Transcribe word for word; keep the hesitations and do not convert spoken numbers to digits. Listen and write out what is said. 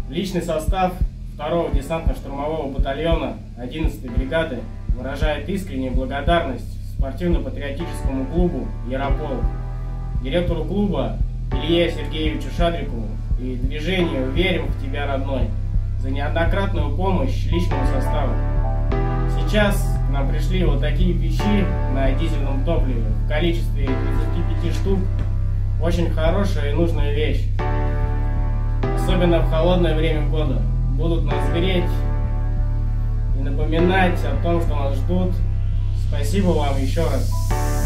Личный состав второго десантно-штурмового батальона одиннадцатой бригады выражает искреннюю благодарность спортивно-патриотическому клубу «Ярополк», директору клуба Илье Сергеевичу Шадрикову и движению «Верим в тебя, родной» за неоднократную помощь личному составу. Сейчас к нам пришли вот такие печи на дизельном топливе в количестве тридцати пяти штук. Очень хорошая и нужная вещь. Особенно в холодное время года. Будут нас греть и напоминать о том, что нас ждут. Спасибо вам еще раз.